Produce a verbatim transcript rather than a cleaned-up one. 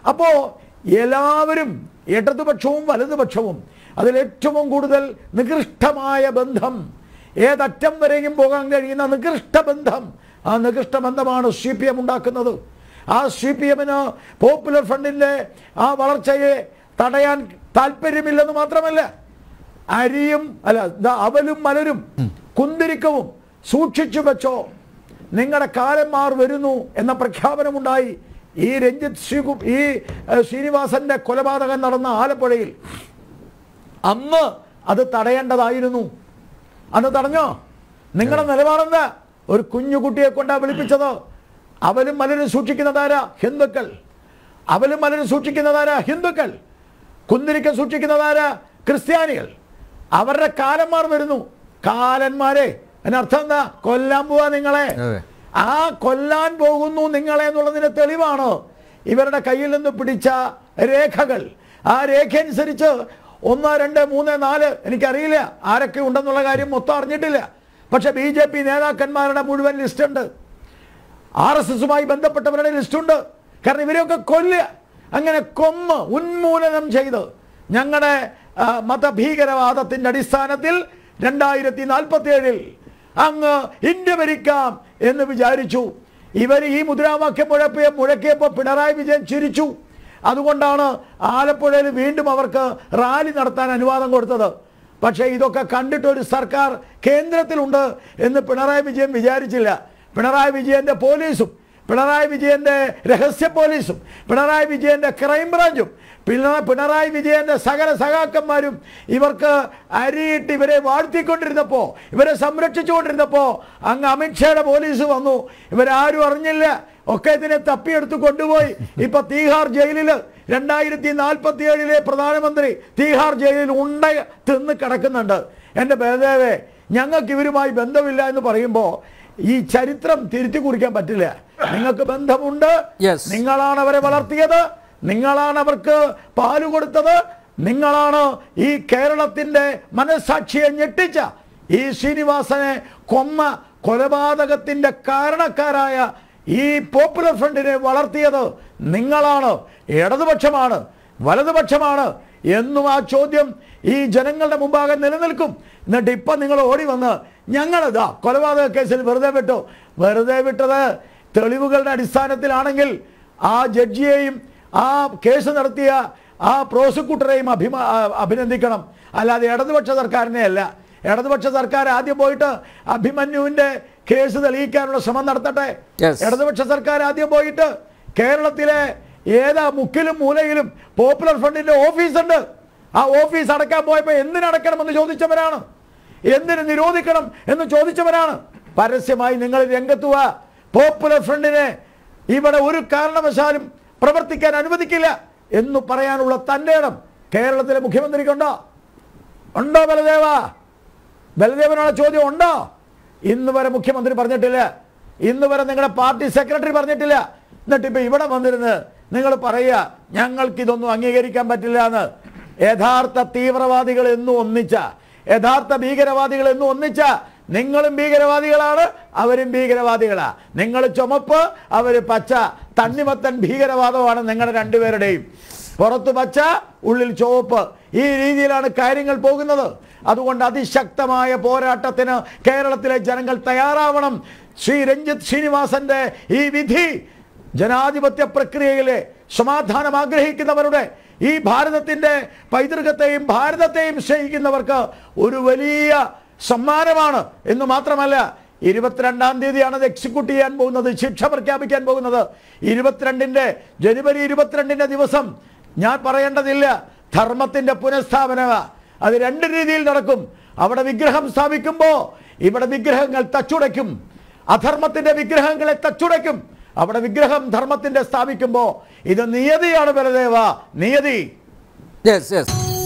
അപ്പോൾ എല്ലാവരും ഇടതുപക്ഷവും വലതുപക്ഷവും അതിലേറ്റവും കൂടുതൽ നികൃഷ്ടമായ ബന്ധം, ഏതറ്റം വരെയും പോകാൻ കഴിയുന്ന നികൃഷ്ട ബന്ധം, ആ നികൃഷ്ട ബന്ധമാണ് സി പി എം ഉണ്ടാക്കുന്നത്. ആ സി പി എമ്മിന് പോപ്പുലർ ഫ്രണ്ടിൻ്റെ ആ വളർച്ചയെ തടയാൻ താല്പര്യമില്ലെന്ന് മാത്രമല്ല, അരിയും അല്ല അവലും മലരും കുന്തിരിക്കവും സൂക്ഷിച്ചു വെച്ചോ, നിങ്ങളുടെ കാലന്മാർ വരുന്നു എന്ന പ്രഖ്യാപനമുണ്ടായി. ഈ രഞ്ജിത്ത് ശ്രീ ഈ ശ്രീനിവാസന്റെ കൊലപാതകം നടന്ന ആലപ്പുഴയിൽ അന്ന് അത് തടയേണ്ടതായിരുന്നു. അന്ന് തടഞ്ഞോ? നിങ്ങളുടെ നിലപാടെന്താ? ഒരു കുഞ്ഞുകുട്ടിയെ കൊണ്ടാ വിളിപ്പിച്ചത്. അവലും മലരും സൂക്ഷിക്കുന്നതാരാ? ഹിന്ദുക്കൾ. അവലും മലരും സൂക്ഷിക്കുന്നതാരാ? ഹിന്ദുക്കൾ. കുന്തിരിക്കം സൂക്ഷിക്കുന്നതാരാ? ക്രിസ്ത്യാനികൾ. അവരുടെ കാലന്മാർ വരുന്നു. കാലന്മാരെ അതിനർത്ഥം എന്താ? കൊല്ലാൻ പോവാ നിങ്ങളെ. ആ കൊല്ലാൻ പോകുന്നു നിങ്ങളെ എന്നുള്ളതിന്റെ തെളിവാണ് ഇവരുടെ കയ്യിൽ നിന്ന് പിടിച്ച രേഖകൾ. ആ രേഖ അനുസരിച്ച് ഒന്ന് രണ്ട് മൂന്ന് നാല് എനിക്കറിയില്ല ആരൊക്കെ ഉണ്ടെന്നുള്ള കാര്യം മൊത്തം അറിഞ്ഞിട്ടില്ല. പക്ഷെ ബി ജെ പി നേതാക്കന്മാരുടെ മുഴുവൻ ലിസ്റ്റുണ്ട്, ആർ എസ് എസുമായി ബന്ധപ്പെട്ടവരുടെ ലിസ്റ്റുണ്ട്. കാരണം ഇവരെയൊക്കെ കൊല്ലുക, അങ്ങനെ കൊന്ന് ഉന്മൂലനം ചെയ്ത് ഞങ്ങളുടെ മതഭീകരവാദത്തിന്റെ അടിസ്ഥാനത്തിൽ രണ്ടായിരത്തി നാൽപ്പത്തി ഏഴിൽ അങ്ങ് ഇന്ത്യ ഭരിക്കാം എന്ന് വിചാരിച്ചു. ഇവർ ഈ മുദ്രാവാക്യം മുഴപ്പിയ മുഴക്കിയപ്പോൾ പിണറായി വിജയൻ ചിരിച്ചു. അതുകൊണ്ടാണ് ആലപ്പുഴയിൽ വീണ്ടും അവർക്ക് റാലി നടത്താൻ അനുവാദം കൊടുത്തത്. പക്ഷേ ഇതൊക്കെ കണ്ടിട്ടൊരു സർക്കാർ കേന്ദ്രത്തിലുണ്ട് എന്ന് പിണറായി വിജയൻ വിചാരിച്ചില്ല. പിണറായി വിജയന്റെ പോലീസും പിണറായി വിജയന്റെ രഹസ്യ പോലീസും പിണറായി വിജയന്റെ ക്രൈംബ്രാഞ്ചും പിണറായി വിജയന്റെ സകല സഖാക്കന്മാരും ഇവർക്ക് അരിയിട്ട് ഇവരെ വാഴ്ത്തിക്കൊണ്ടിരുന്നപ്പോൾ, ഇവരെ സംരക്ഷിച്ചുകൊണ്ടിരുന്നപ്പോൾ അങ്ങ് അമിത്ഷായുടെ പോലീസ് വന്നു. ഇവരാരും അറിഞ്ഞില്ല, ഒക്കെ ഇതിനെ തപ്പിയെടുത്ത് കൊണ്ടുപോയി. ഇപ്പൊ തീഹാർ ജയിലിൽ രണ്ടായിരത്തി നാൽപ്പത്തി ഏഴിലെ പ്രധാനമന്ത്രി തീഹാർ ജയിലിൽ ഉണ്ട തിന്ന് കിടക്കുന്നുണ്ട്. എൻ്റെ ബലദേവേ, ഞങ്ങൾക്ക് ഇവരുമായി ബന്ധമില്ല എന്ന് പറയുമ്പോൾ ഈ ചരിത്രം തിരുത്തി കുറിക്കാൻ പറ്റില്ല. നിങ്ങൾക്ക് ബന്ധമുണ്ട്, നിങ്ങളാണ് അവരെ വളർത്തിയത്, നിങ്ങളാണ് അവർക്ക് പാല് കൊടുത്തത്, നിങ്ങളാണ് ഈ കേരളത്തിന്റെ മനസ്സാക്ഷിയെ ഞെട്ടിച്ച ഈ ശ്രീനിവാസനെ കൊന്ന കൊലപാതകത്തിന്റെ കാരണക്കാരായ ഈ പോപ്പുലർ ഫ്രണ്ടിനെ വളർത്തിയത് നിങ്ങളാണ്, ഇടതുപക്ഷമാണ്, വലതുപക്ഷമാണ് എന്നും ആ ചോദ്യം ഈ ജനങ്ങളുടെ മുമ്പാകെ നിലനിൽക്കും. എന്നിട്ട് ഇപ്പം നിങ്ങൾ ഓടി വന്ന് ഞങ്ങളിതാ കൊലപാതക കേസിൽ വെറുതെ വിട്ടു. വെറുതെ വിട്ടത് തെളിവുകളുടെ അടിസ്ഥാനത്തിലാണെങ്കിൽ ആ ജഡ്ജിയെയും ആ കേസ് നടത്തിയ ആ പ്രോസിക്യൂട്ടറെയും അഭിമാ അഭിനന്ദിക്കണം, അല്ലാതെ ഇടതുപക്ഷ സർക്കാരിനെ അല്ല. ഇടതുപക്ഷ സർക്കാർ ആദ്യം പോയിട്ട് അഭിമന്യുവിന്റെ കേസ് തെളിയിക്കാനുള്ള ശ്രമം നടത്തട്ടെ. ഇടതുപക്ഷ സർക്കാർ ആദ്യം പോയിട്ട് കേരളത്തിലെ ഏതാ മുക്കിലും മൂലയിലും പോപ്പുലർ ഫ്രണ്ടിന്റെ ഓഫീസുണ്ട്, ആ ഓഫീസ് അടക്കാൻ പോയപ്പോൾ എന്തിനടക്കണമെന്ന് ചോദിച്ചവരാണ്, എന്തിന് നിരോധിക്കണം എന്ന് ചോദിച്ചവരാണ്. പരസ്യമായി നിങ്ങൾ രംഗത്തുക. പോപ്പുലർ ഫ്രണ്ടിനെ ഇവിടെ ഒരു കാരണവശാലും പ്രവർത്തിക്കാൻ അനുവദിക്കില്ല എന്ന് പറയാനുള്ള തന്റെ ഇടം കേരളത്തിലെ മുഖ്യമന്ത്രിക്കുണ്ടോ? ഉണ്ടോ ബലദേവ? ബലദേവനുള്ള ചോദ്യം ഉണ്ടോ? ഇന്ന് വരെ മുഖ്യമന്ത്രി പറഞ്ഞിട്ടില്ല, ഇന്ന് വരെ നിങ്ങളുടെ പാർട്ടി സെക്രട്ടറി പറഞ്ഞിട്ടില്ല. എന്നിട്ട് ഇപ്പൊ ഇവിടെ വന്നിരുന്ന് നിങ്ങൾ പറയുക ഞങ്ങൾക്കിതൊന്നും അംഗീകരിക്കാൻ പറ്റില്ല എന്ന്. യഥാർത്ഥ തീവ്രവാദികൾ എന്നും ഒന്നിച്ച, യഥാർത്ഥ ഭീകരവാദികൾ എന്നും ഒന്നിച്ച നിങ്ങളും ഭീകരവാദികളാണ്, അവരും ഭീകരവാദികളാ. നിങ്ങൾ ചുമപ്പ്, അവര് പച്ച. തണ്ണിമത്തൻ ഭീകരവാദമാണ് നിങ്ങളുടെ രണ്ടുപേരുടെയും. പുറത്ത് പച്ച, ഉള്ളിൽ ചുവപ്പ്. ഈ രീതിയിലാണ് കാര്യങ്ങൾ പോകുന്നത്. അതുകൊണ്ട് അതിശക്തമായ പോരാട്ടത്തിന് കേരളത്തിലെ ജനങ്ങൾ തയ്യാറാവണം. ശ്രീ രഞ്ജിത്ത് ശ്രീനിവാസന്റെ ഈ വിധി ജനാധിപത്യ പ്രക്രിയയിലെ സമാധാനം ആഗ്രഹിക്കുന്നവരുടെ, ഈ ഭാരതത്തിന്റെ പൈതൃകത്തെയും ഭാരതത്തെയും സ്നേഹിക്കുന്നവർക്ക് ഒരു വലിയ സമ്മാനമാണ് എന്ന് മാത്രമല്ല, ഇരുപത്തിരണ്ടാം തീയതിയാണ് അത് എക്സിക്യൂട്ട് ചെയ്യാൻ പോകുന്നത്, ശിക്ഷ പ്രഖ്യാപിക്കാൻ പോകുന്നത്. ഇരുപത്തിരണ്ടിന്റെ ജനുവരി ഇരുപത്തിരണ്ടിന്റെ ദിവസം ഞാൻ പറയേണ്ടതില്ല, ധർമ്മത്തിന്റെ പുനഃസ്ഥാപന. അത് രണ്ട് രീതിയിൽ നടക്കും. അവിടെ വിഗ്രഹം സ്ഥാപിക്കുമ്പോൾ ഇവിടെ വിഗ്രഹങ്ങൾ തച്ചുടയ്ക്കും, അധർമ്മത്തിന്റെ വിഗ്രഹങ്ങളെ തച്ചുടയ്ക്കും. അവിടെ വിഗ്രഹം ധർമ്മത്തിന്റെ സ്ഥാപിക്കുമ്പോൾ ഇത് നിയതിയാണ് ബലദേവ, നിയതി. Yes yes